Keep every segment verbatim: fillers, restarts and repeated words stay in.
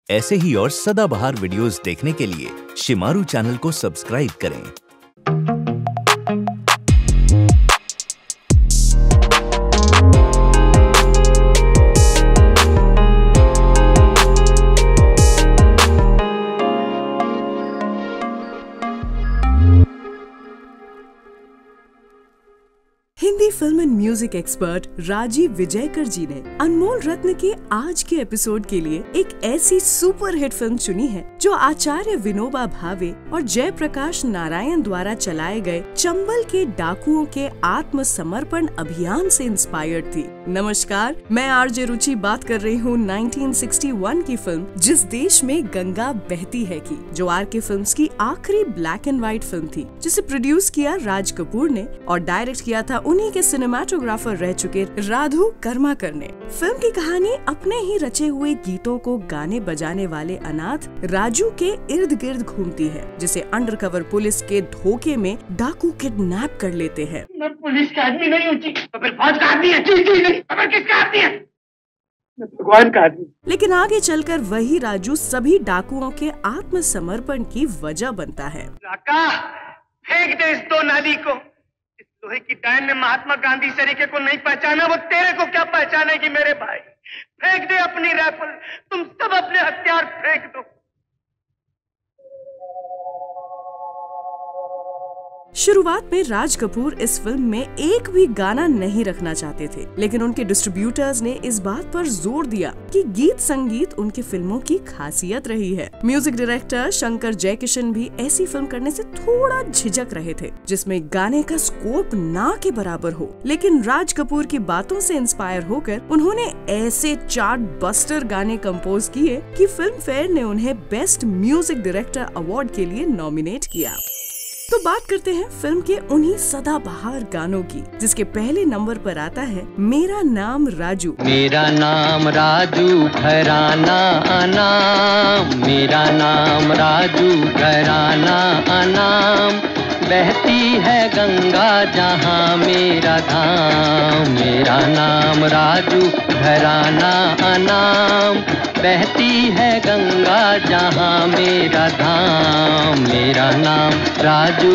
ऐसे ही और सदाबहार वीडियोस देखने के लिए शिमारू चैनल को सब्सक्राइब करें। Hindi film and music expert Rajeev Vijayakar ji ने अनमोल रत्न के आज के एपिसोड के लिए एक ऐसी सुपर हिट फिल्म चुनी है जो आचार्य विनोबा भावे और जयप्रकाश नारायण द्वारा चलाए गए चंबल के डाकुओं के आत्मसमर्पण अभियान से इंस्पायर्ड थी। नमस्कार, मैं आरजे रुचि बात कर रही हूँ उन्नीस सौ इकसठ की फिल्म जिस देश में गंगा बहती है की, जो आर के फिल्म्स की आखिरी ब्लैक एंड व्हाइट फिल्म थी, जिसे प्रोड्यूस किया राज कपूर ने और डायरेक्ट किया था उन्हीं के सिनेमाटोग्राफर रह चुके राधु कर्माकर ने। फिल्म की कहानी अपने ही रचे हुए गीतों को गाने बजाने वाले अनाथ राजू के इर्द गिर्द घूमती है, जिसे अंडरकवर पुलिस के धोखे में डाकू किडनैप कर लेते हैं। मैं पुलिस का आदमी नहीं हूँ, तो फिर फौज का आदमी है। जी जी नहीं, तो फिर किसका आदमी है? मैं भगवान का आदमी। लेकिन आगे चलकर वही राजू सभी डाकुओं के आत्मसमर्पण की वजह बनता है। काका, फेंक दे इस दो नाली को। लोहे की डायन ने महात्मा गांधी सरीके को नहीं पहचाना, वो तेरे को क्या पहचानेगी मेरे भाई? फेंक दे अपनी राइफल, तुम सब अपने हथियार फेंक दो। शुरुआत में राज कपूर इस फिल्म में एक भी गाना नहीं रखना चाहते थे, लेकिन उनके डिस्ट्रीब्यूटर्स ने इस बात पर जोर दिया कि गीत संगीत उनकी फिल्मों की खासियत रही है। म्यूजिक डायरेक्टर शंकर जयकिशन भी ऐसी फिल्म करने से थोड़ा झिझक रहे थे जिसमें गाने का स्कोप ना के बराबर हो, लेकिन राज कपूर की बातों से इंस्पायर होकर उन्होंने ऐसे चार्ट बस्टर गाने कंपोज किए कि फिल्म फेयर ने उन्हें बेस्ट म्यूजिक डायरेक्टर अवार्ड के लिए नॉमिनेट किया। तो बात करते हैं फिल्म के उन्हीं सदाबहार गानों की, जिसके पहले नंबर पर आता है मेरा नाम राजू। मेरा नाम राजू घराना अनाम, मेरा नाम राजू घराना अनाम, बहती है गंगा जहाँ मेरा धाम। मेरा नाम राजू घराना अनाम, बहती है गंगा जहाँ मेरा धाम। मेरा नाम राजू।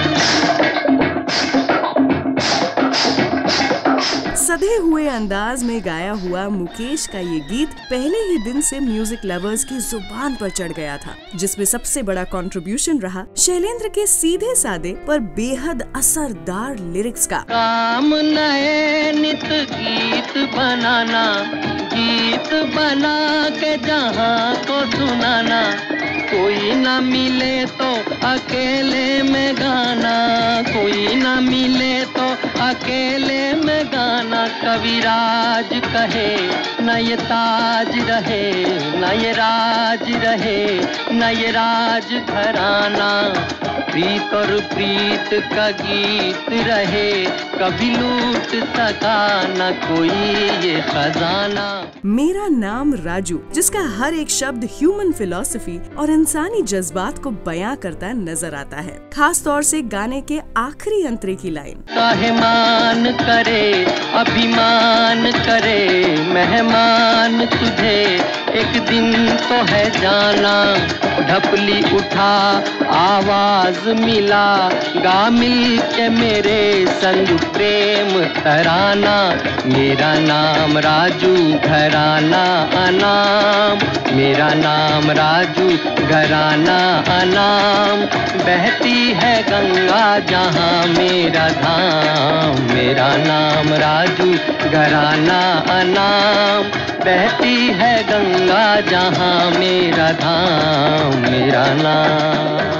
सधे हुए अंदाज में गाया हुआ मुकेश का ये गीत पहले ही दिन से म्यूजिक लवर्स की जुबान पर चढ़ गया था, जिसमें सबसे बड़ा कंट्रीब्यूशन रहा शैलेंद्र के सीधे सादे पर बेहद असरदार लिरिक्स का। काम नए नित गीत बनाना, गीत बना के जहाँ को सुनाना, कोई न मिले तो अकेले में गाना, कोई न मिले तो अकेले में गाना। कविराज कहे न ये ताज रहे, न ये राज रहे, न ये राज घराना, प्रीत और प्रीत का गीत रहे, कभी लूट सका न कोई ये खजाना। मेरा नाम राजू, जिसका हर एक शब्द ह्यूमन फिलॉसफी और इंसानी जज्बात को बयां करता नजर आता है, खास तौर से गाने के आखिरी अंतरे की लाइन। मेहमान करे अभिमान करे, मेहमान तुझे एक दिन तो है जाना, ढपली उठा आवाज मिला, गा मिल के मेरे संग प्रेम तराना। मेरा नाम राजू घराना अनाम, मेरा नाम राजू घराना अनाम, बहती है गंगा जहाँ मेरा धाम। मेरा नाम राजू घराना अनाम, बहती है गंगा जहाँ मेरा धाम। मेरा नाम।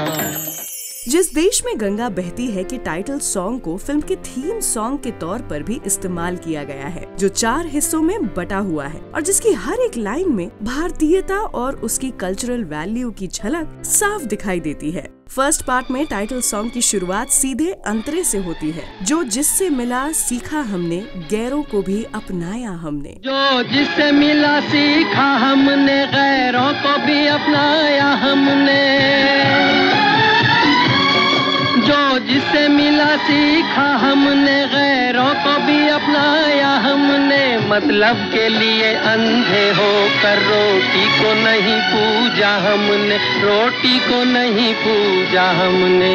जिस देश में गंगा बहती है के टाइटल सॉन्ग को फिल्म के थीम सॉन्ग के तौर पर भी इस्तेमाल किया गया है, जो चार हिस्सों में बटा हुआ है और जिसकी हर एक लाइन में भारतीयता और उसकी कल्चरल वैल्यू की झलक साफ दिखाई देती है। फर्स्ट पार्ट में टाइटल सॉन्ग की शुरुआत सीधे अंतरे से होती है, जो जिससे मिला सीखा हमने, गैरों को भी अपनाया हमने। जो जिससे मिला सीखा हमने, गैरों को भी अपनाया हमने। जो जिससे मिला सीखा हमने, गैरों को भी अपनाया हमने। मतलब के लिए अंधे होकर रोटी को नहीं पूजा हमने, रोटी को नहीं पूजा हमने।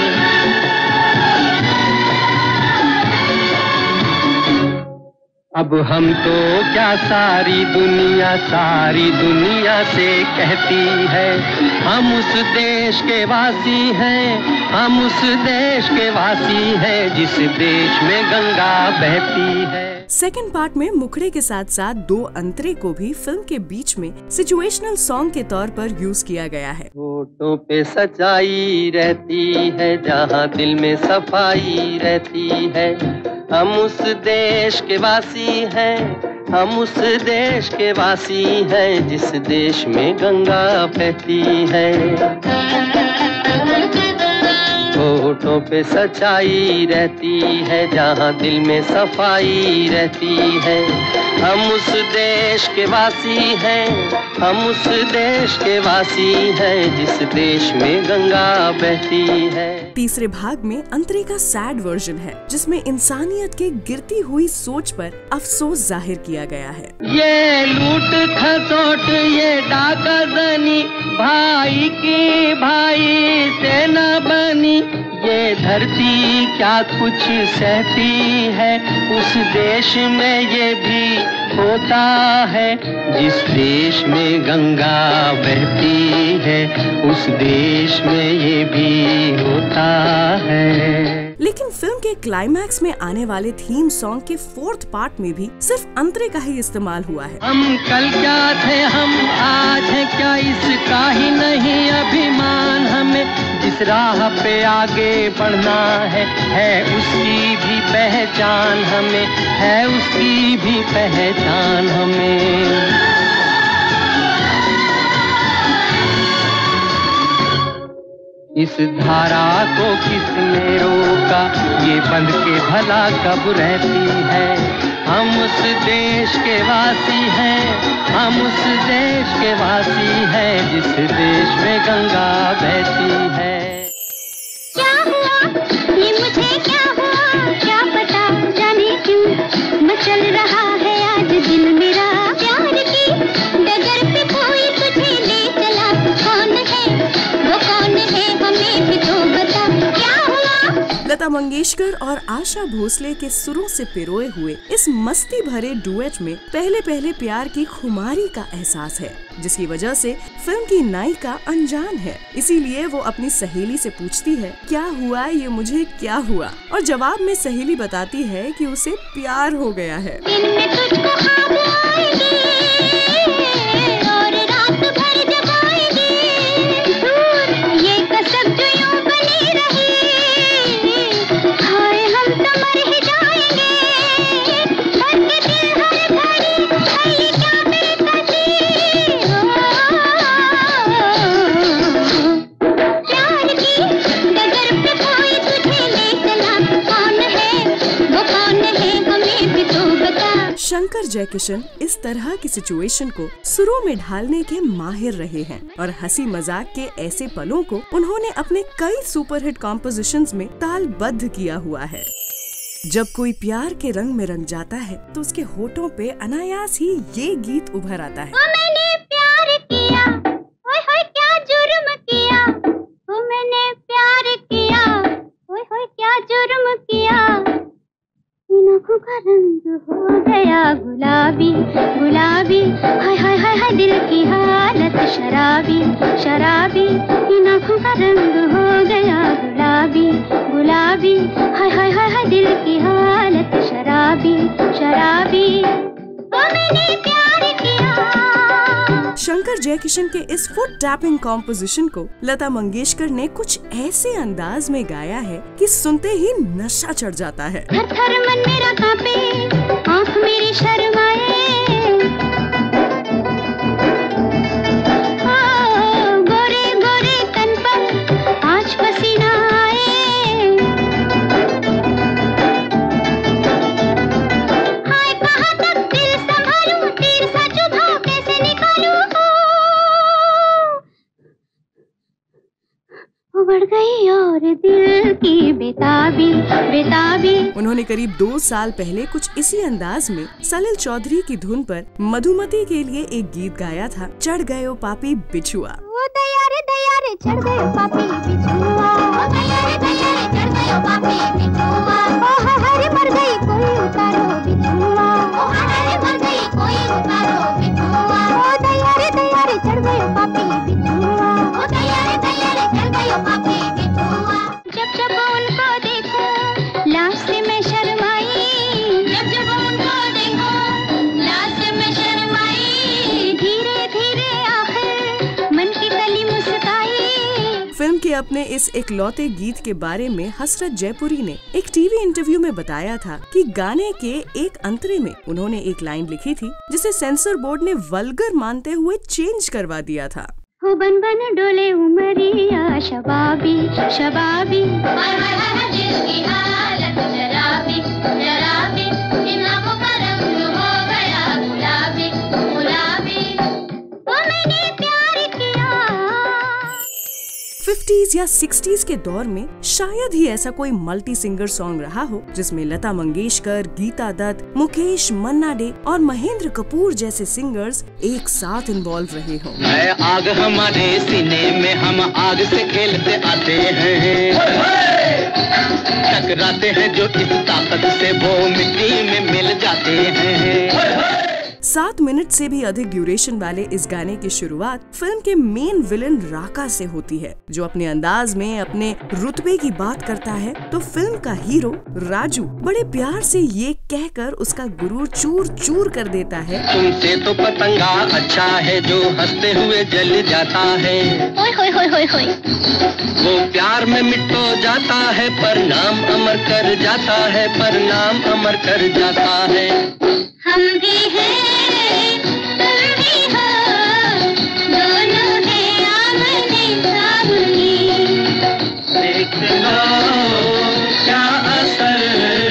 अब हम तो क्या सारी दुनिया सारी दुनिया से कहती है, हम उस देश के वासी हैं, हम उस देश के वासी हैं जिस देश में गंगा बहती है। सेकंड पार्ट में मुखड़े के साथ साथ दो अंतरे को भी फिल्म के बीच में सिचुएशनल सॉन्ग के तौर पर यूज किया गया है। होठों पे सच्चाई रहती है जहाँ दिल में सफाई रहती है, हम उस देश के वासी हैं, हम उस देश के वासी हैं जिस देश में गंगा बहती है। होठों पे सच्चाई रहती है जहाँ दिल में सफाई रहती है, हम उस देश के वासी हैं, हम उस देश के वासी हैं जिस देश में गंगा बहती है। तीसरे भाग में अंतरे का सैड वर्जन है जिसमें इंसानियत के गिरती हुई सोच पर अफसोस जाहिर किया गया है। ये लूट खसोट ये डाका जनी, भाई की भाई से न बनी, ये धरती क्या कुछ सहती है, उस देश में ये भी होता है जिस देश में गंगा बहती है, उस देश में ये भी होता है। लेकिन फिल्म के क्लाइमैक्स में आने वाले थीम सॉन्ग के फोर्थ पार्ट में भी सिर्फ अंतरे का ही इस्तेमाल हुआ है। हम कल क्या थे हम आज हैं क्या, इसका ही नहीं अभिमान हमें, जिस राह पे आगे बढ़ना है है उसकी भी पहचान हमें, है उसकी भी पहचान हमें। इस धारा को किसने रोका, ये बंद के भला कब रहती है, हम उस देश के वासी हैं, हम उस देश के वासी हैं जिस देश में गंगा बहती है। क्या हुआ ये मुझे क्या हुआ, क्या पता जाने क्यों मचल रहा है आज दिल मेरा, प्यार की डगर पे कोई तुझे ले चला, कौन है वो कौन है हमें भी तो बता, क्या हुआ। लता मंगेशकर और आशा भोसले के सुरों से पिरोए हुए इस मस्ती भरे डुएट में पहले पहले प्यार की खुमारी का एहसास है, जिसकी वजह से फिल्म की नायिका अनजान है। इसीलिए वो अपनी सहेली से पूछती है क्या हुआ ये मुझे क्या हुआ, और जवाब में सहेली बताती है कि उसे प्यार हो गया है। दिन में तुझको ख्वाब आएंगे और रात भर जगाएंगे, दूर ये कसम जो यूं बनी रही, हाय हम तो मर ही जाएंगे, करके दिल हर घड़ी है ये क्या बेकसी, प्यार की डगर पे कोई तुझे ले चला, कौन है वो कौन है हमें भी तो बता। शंकर जयकिशन इस तरह की सिचुएशन को सुरों में ढालने के माहिर रहे हैं और हंसी मजाक के ऐसे पलों को उन्होंने अपने कई सुपरहिट कॉम्पोजिशंस में तालबद्ध किया हुआ है। जब कोई प्यार के रंग में रंग जाता है तो उसके होठों पे अनायास ही ये गीत उभर आता है। ओ मैंने प्यार किया, ओए होए क्या जुर्म किया, ओ मैंने प्यार किया, ओए होए क्या जुर्म किया, इन आँखों का रंग हो गया गुलाबी गुलाबी, हाय हाय हाय हाय दिल की हालत शराबी शराबी, इन आँखों का रंग हो गया गुलाबी गुलाबी, हाय हाय हाय हाय दिल की हालत शराबी शराबी, ओ मैंने प्यार किया। शंकर जयकिशन के इस फुट टैपिंग कॉम्पोजिशन को लता मंगेशकर ने कुछ ऐसे अंदाज में गाया है कि सुनते ही नशा चढ़ जाता है। थर थर मन मेरा कांपे, आँख मेरी शर्माए, ओ गोरे गोरे तन पर आज पसीना आए, हाय कहाँ तक दिल संभालूं, तीर सा चुभाओ कैसे निकालूं, बढ़ गई और दिल की बेताबी बेताबी। उन्होंने करीब दो साल पहले कुछ इसी अंदाज में सलिल चौधरी की धुन पर मधुमती के लिए एक गीत गाया था, चढ़ गए ओ पापी बिछुआ। ओ तैयारे तैयारे चढ़ गए ओ पापी बिछुआ, ओ तैयारे तैयारे चढ़ गए ओ पापी बिछुआ। ओ हरे मर गई कोई उतारो बिछुआ, ओ हरे मर गई कोई उतारो बिछुआ। ओ तैयारे तैयारे चढ़ गए ओ पापी बिछुआ, ओ तैयारे तैयारे चढ़ गए ओ पापी बिछुआ। जब जब उनको देखो लाश से मैं शर्माई, जब जब उनको देखो लाश से मैं शर्माई। धीरे धीरे आखिर मन की कली मुस्काई। फिल्म के अपने इस इकलौते गीत के बारे में हसरत जयपुरी ने एक टीवी इंटरव्यू में बताया था कि गाने के एक अंतरे में उन्होंने एक लाइन लिखी थी जिसे सेंसर बोर्ड ने वल्गर मानते हुए चेंज करवा दिया था। हो बन बन डोले उमरिया शबाबी शबाबी, हाय हाय हाय दिल की हालत शराबी शराबी। इन आँखों का रंग हो गया गुलाबी गुलाबी। तो मैंने प्यार किया। फिफ्टीज या सिक्सटीज के दौर में शायद ही ऐसा कोई मल्टी सिंगर सॉन्ग रहा हो जिसमें लता मंगेशकर, गीता दत्त, मुकेश, मन्ना डे और महेंद्र कपूर जैसे सिंगर्स एक साथ इन्वॉल्व रहे हों। है आग हमारे सीने में, हम आग से खेलते आते हैं। टकराते हैं जो इस ताकत से वो मिट्टी में मिल जाते हैं। सात मिनट से भी अधिक ड्यूरेशन वाले इस गाने की शुरुआत फिल्म के मेन विलन राका से होती है, जो अपने अंदाज में अपने रुतबे की बात करता है तो फिल्म का हीरो राजू बड़े प्यार से ये कहकर उसका गुरूर चूर चूर कर देता है। तुमसे तो पतंगा अच्छा है जो हंसते हुए जल जाता है। ओए होए होए होए होए। वो प्यार में मिटो जाता है पर नाम अमर कर जाता है, पर नाम अमर कर जाता है। हम भी हैं तुम भी हो, दोनों हैं आमने सामने। देख लो क्या असर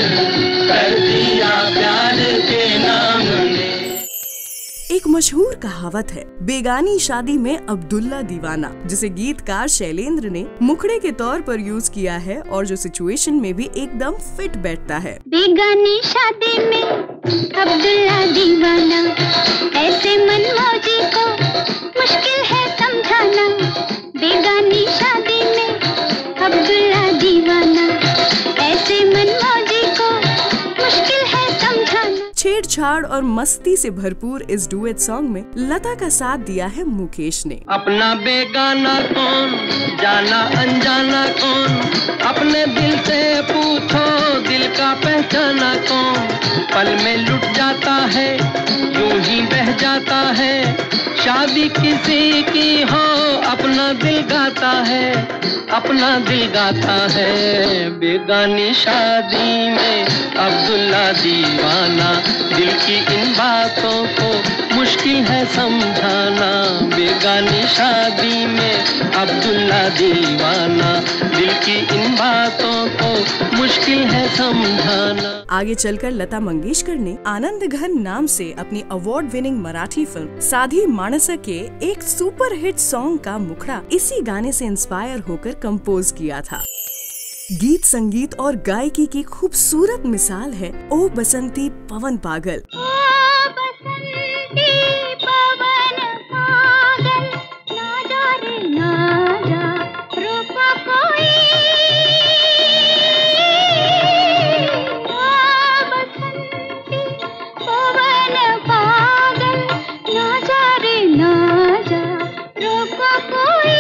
कर दिया प्यार के नाम ने। एक मशहूर कहावत है, बेगानी शादी में अब्दुल्ला दीवाना, जिसे गीतकार शैलेंद्र ने मुखड़े के तौर पर यूज किया है और जो सिचुएशन में भी एकदम फिट बैठता है। बेगानी शादी में अब्दुल्ला दीवाना, ऐसे मनमौजी को मुश्किल है समझाना। बेगानी शादी में अब्दुल्ला दीवाना, ऐसे मनमौजी को मुश्किल है समझाना। छेड़छाड़ और मस्ती से भरपूर इस डुएट सॉन्ग में लता का साथ दिया है मुकेश ने। अपना बेगाना कौन, जाना अनजाना कौन, अपने दिल से पूछो दिल का पहचाना कौन। पल में लुट जाता है यूं ही बह जाता है, शादी किसी की हो अपना दिल गाता है, अपना दिल गाता है। बेगानी शादी में अब्दुल्ला दीवाना, दिल की इन बातों को मुश्किल है समझाना। बेगानी शादी में अब्दुल्ला दीवाना, दिल की इन बातों को मुश्किल है समझाना। आगे चलकर लता मंगेशकर ने आनंद घन नाम से अपनी अवार्ड विनिंग मराठी फिल्म साधी माणसं के एक सुपर हिट सॉन्ग का मुखड़ा इसी गाने से इंस्पायर होकर कंपोज किया था। गीत, संगीत और गायकी की खूबसूरत मिसाल है ओ बसंती पवन पागल। ओ बसंती पवन पागल, ना जा रे ना जा रुका कोई। ओ बसंती पवन पागल, ना जा रे ना जा रुका कोई।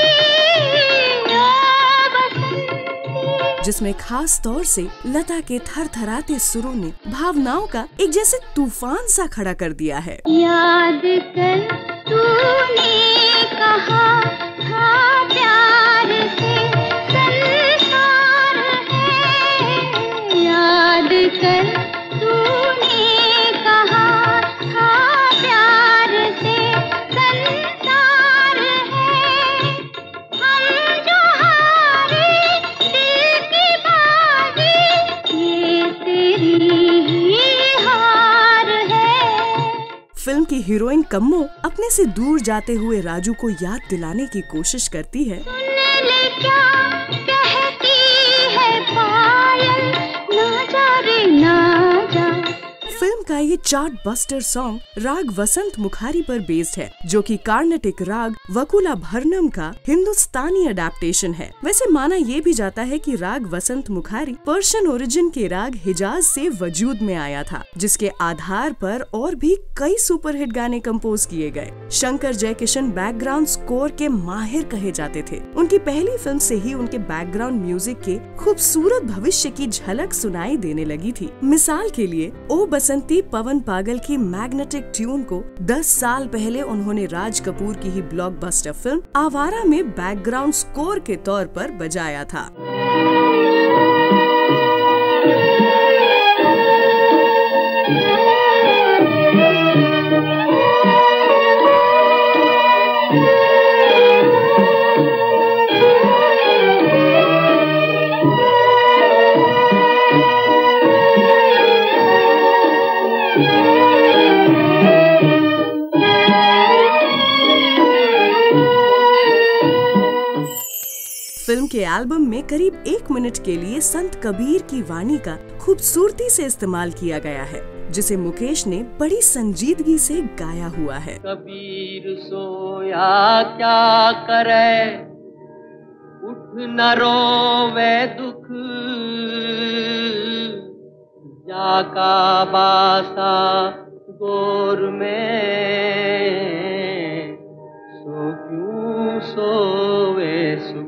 जिसमें खास तौर से लता के थरथराते सुरों ने भावनाओं का एक जैसे तूफान सा खड़ा कर दिया है। याद कर तूने कहा था प्यार से संसार है। याद कर तूने कहा था प्यार से संसार है। हम जो हारे दिल की बाजी, ये तेरी ही हार है। फिल्म की हीरोइन कम्मो अपने से दूर जाते हुए राजू को याद दिलाने की कोशिश करती है। सुन ले क्या कहती है पायल, ना जा रे ना जा। फिल्म का ये चार्ट बस्टर सॉन्ग राग वसंत मुखारी पर बेस्ड है, जो कि कार्नेटिक राग वकुलाभरणम का हिंदुस्तानी अडेप्टेशन है। वैसे माना ये भी जाता है कि राग वसंत मुखारी पर्शियन ओरिजिन के राग हिजाज से वजूद में आया था, जिसके आधार पर और भी कई सुपरहिट गाने कंपोज किए गए। शंकर जयकिशन बैकग्राउंड स्कोर के माहिर कहे जाते थे। उनकी पहली फिल्म से ही उनके बैकग्राउंड म्यूजिक के खूबसूरत भविष्य की झलक सुनाई देने लगी थी। मिसाल के लिए ओ बसंती पवन पागल की मैग्नेटिक ट्यून को दस साल पहले उन्होंने राज कपूर की ही ब्लॉकबस्टर फिल्म आवारा में बैकग्राउंड स्कोर के तौर पर बजाया था। फिल्म के एल्बम में करीब एक मिनट के लिए संत कबीर की वाणी का खूबसूरती से इस्तेमाल किया गया है, जिसे मुकेश ने बड़ी संजीदगी से गाया हुआ है। कबीर सोया क्या करे, उठ न रोवे दुख, जाका बासा गोर में, सो क्यों सोवे सुख।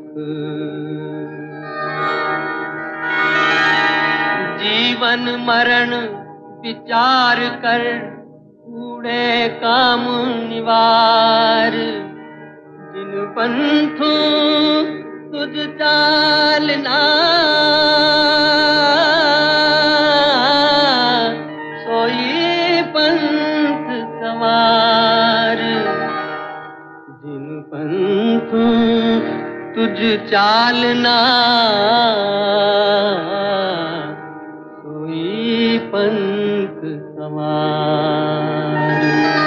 जीवन मरण विचार कर, कूड़े काम निवार, जिन पंथों तुझ चालना, सोई पंथ सवार, जिन पंथों तुझ चालना, सोई पंथ सवार।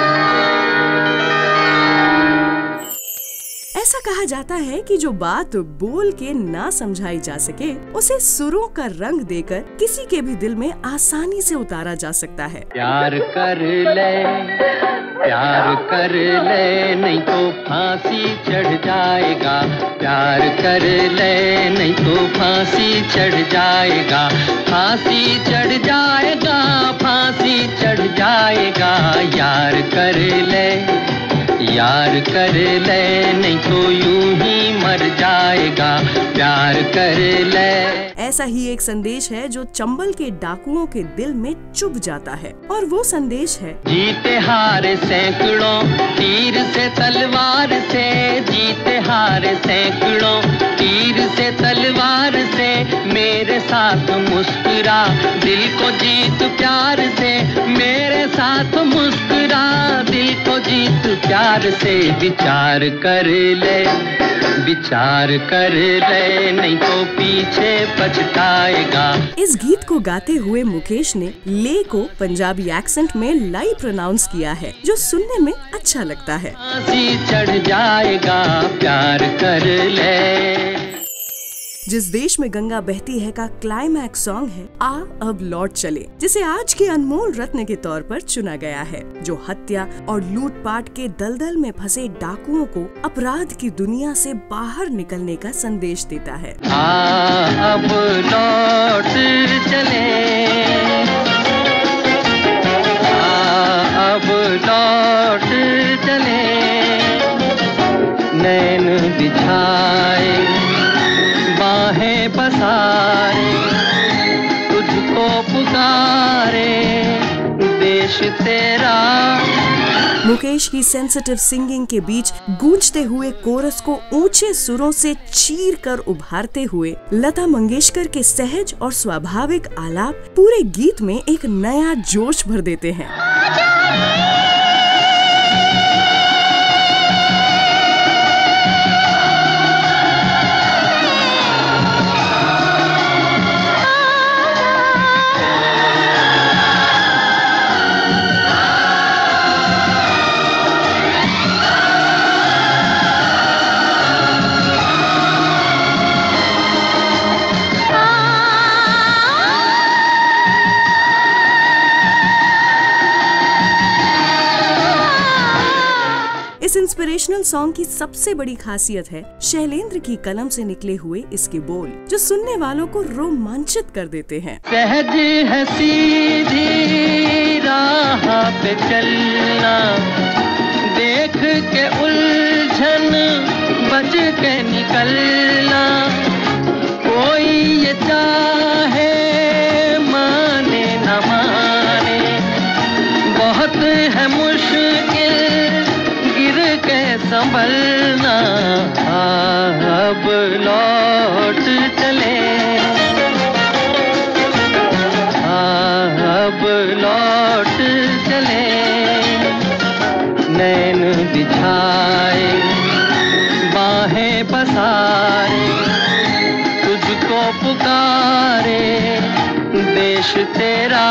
ऐसा कहा जाता है कि जो बात बोल के ना समझाई जा सके, उसे सुरों का रंग देकर किसी के भी दिल में आसानी से उतारा जा सकता है। प्यार कर ले, प्यार कर ले, नहीं तो फांसी चढ़ जाएगा। प्यार कर ले, नहीं तो फांसी चढ़ जाएगा। फांसी चढ़ जाएगा, फांसी चढ़ जाएगा। यार कर ले, यार कर ले, नहीं तो यूं ही मर जाएगा। प्यार कर ले। ऐसा ही एक संदेश है जो चंबल के डाकुओं के दिल में चुभ जाता है, और वो संदेश है, जीते हारे सैकड़ों तीर से तलवार से, जीते हारे सैकड़ों तीर से तलवार से, मेरे साथ मुस्कुरा दिल को जीत प्यार से, मेरे साथ मुस्कुरा दिल को जीत प्यार से। विचार कर ले, विचार कर ले, नहीं तो पीछे पछताएगा। इस गीत को गाते हुए मुकेश ने ले को पंजाबी एक्सेंट में लाई प्रोनाउंस किया है, जो सुनने में अच्छा लगता है। फांसी चढ़ जाएगा, प्यार कर ले। जिस देश में गंगा बहती है का क्लाइमैक्स सॉन्ग है आ अब लौट चले, जिसे आज के अनमोल रत्न के तौर पर चुना गया है, जो हत्या और लूटपाट के दलदल में फंसे डाकुओं को अपराध की दुनिया से बाहर निकलने का संदेश देता है। आ अब लौट चले, आ अब लौट चले, नैन बिछाए बाहें पसारे, तुझको पुकारे देश तेरा। मुकेश की सेंसिटिव सिंगिंग के बीच गूंजते हुए कोरस को ऊंचे सुरों से चीर कर उभारते हुए लता मंगेशकर के सहज और स्वाभाविक आलाप पूरे गीत में एक नया जोश भर देते हैं। ओरिजिनल सॉन्ग की सबसे बड़ी खासियत है शैलेंद्र की कलम से निकले हुए इसके बोल, जो सुनने वालों को रोमांचित कर देते हैं। सहज है सीधी राह पे चलना, देख के उलझन बच के निकलना, कोई ये चाहे माने न माने, बहुत है मुश्किल गिर के संभलना, अब लौट चले, अब लौट चले, नैन बिछाए बाहें पसारे, तुझको पुकारे देश तेरा,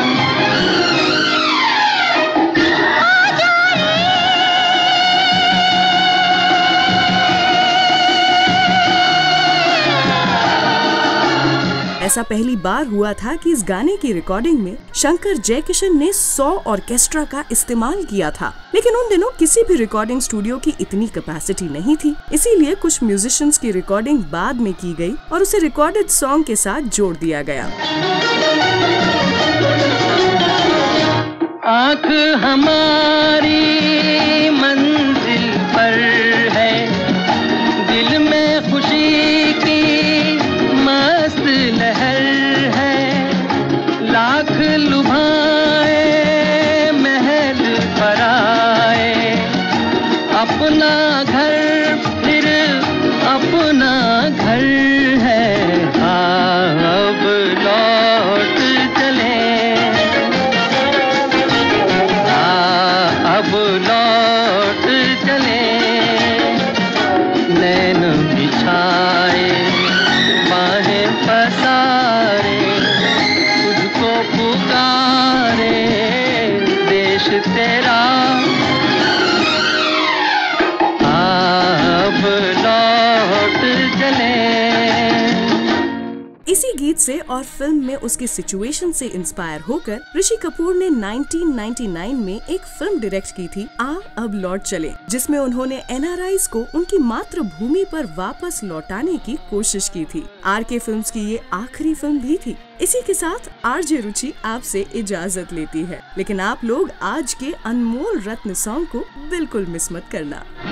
ऐसा पहली बार हुआ था कि इस गाने की रिकॉर्डिंग में शंकर जयकिशन ने सौ ऑर्केस्ट्रा का इस्तेमाल किया था, लेकिन उन दिनों किसी भी रिकॉर्डिंग स्टूडियो की इतनी कैपेसिटी नहीं थी, इसीलिए कुछ म्यूजिशियंस की रिकॉर्डिंग बाद में की गई और उसे रिकॉर्डेड सॉन्ग के साथ जोड़ दिया गया। आँख हमारी मंजिल पर है, दिल में खुशी की मस्त लहर है, लाख लुभाए महल पर आए, अपना घर फिर अपना घर है, अब लौट चले, अब लौट चले, नैन बिछाए बाहें पसारे, तुझको पुकारे देश तेरा, अब लौट चले। इसी गीत से और फिल्म में उसकी सिचुएशन से इंस्पायर होकर ऋषि कपूर ने नाइनटीन नाइंटी नाइन में एक फिल्म डायरेक्ट की थी, आ अब लौट चले, जिसमें उन्होंने एनआरआईज को उनकी मातृभूमि पर वापस लौटाने की कोशिश की थी। आर के फिल्म्स की ये आखिरी फिल्म भी थी। इसी के साथ आरजे रुचि आपसे इजाजत लेती है, लेकिन आप लोग आज के अनमोल रत्न सॉन्ग को बिल्कुल मिस मत करना।